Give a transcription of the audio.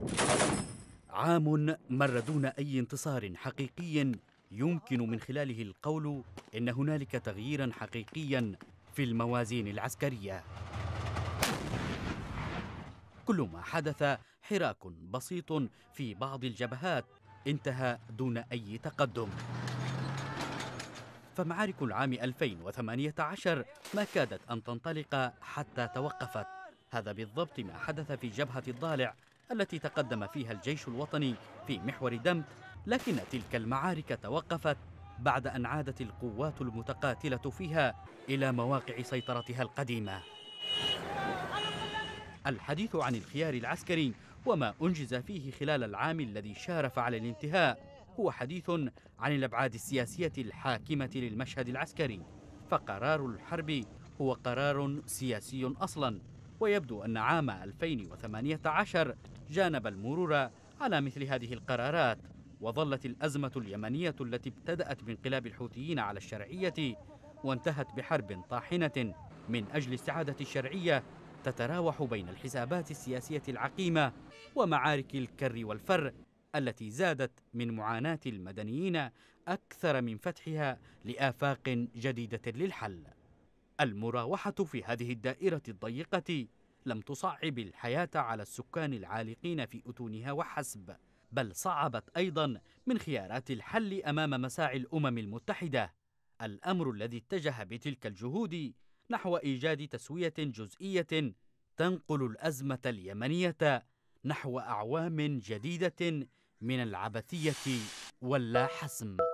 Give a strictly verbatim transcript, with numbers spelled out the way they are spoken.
عام مر دون أي انتصار حقيقي يمكن من خلاله القول إن هنالك تغييرا حقيقيا في الموازين العسكرية. كل ما حدث حراك بسيط في بعض الجبهات انتهى دون أي تقدم. فمعارك العام ألفين وثمانية عشر ما كادت أن تنطلق حتى توقفت. هذا بالضبط ما حدث في جبهة الضالع التي تقدم فيها الجيش الوطني في محور دمت، لكن تلك المعارك توقفت بعد أن عادت القوات المتقاتلة فيها إلى مواقع سيطرتها القديمة. الحديث عن الخيار العسكري وما أنجز فيه خلال العام الذي شارف على الانتهاء هو حديث عن الأبعاد السياسية الحاكمة للمشهد العسكري، فقرار الحرب هو قرار سياسي أصلا، ويبدو أن عام ألفين وثمانية عشر جانب المرور على مثل هذه القرارات. وظلت الأزمة اليمنية التي ابتدأت بانقلاب الحوثيين على الشرعية وانتهت بحرب طاحنة من أجل استعادة الشرعية تتراوح بين الحسابات السياسية العقيمة ومعارك الكر والفر التي زادت من معاناة المدنيين أكثر من فتحها لآفاق جديدة للحل. المراوحة في هذه الدائرة الضيقة لم تصعب الحياة على السكان العالقين في أتونها وحسب، بل صعبت أيضا من خيارات الحل أمام مساعي الأمم المتحدة، الأمر الذي اتجه بتلك الجهود نحو إيجاد تسوية جزئية تنقل الأزمة اليمنية نحو أعوام جديدة من العبثية واللا حسم.